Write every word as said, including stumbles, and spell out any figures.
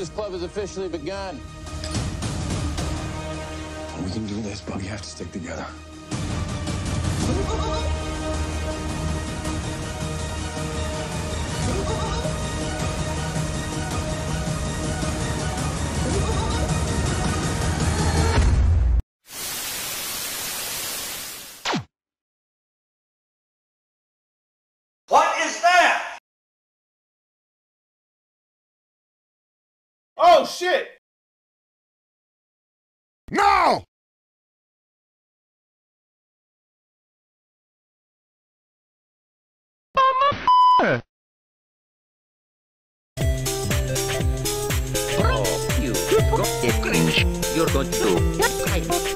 Forces Club has officially begun. We can do this, but we have to stick together. What is that? Oh shit! No! Bro, you got the cringe. You're going to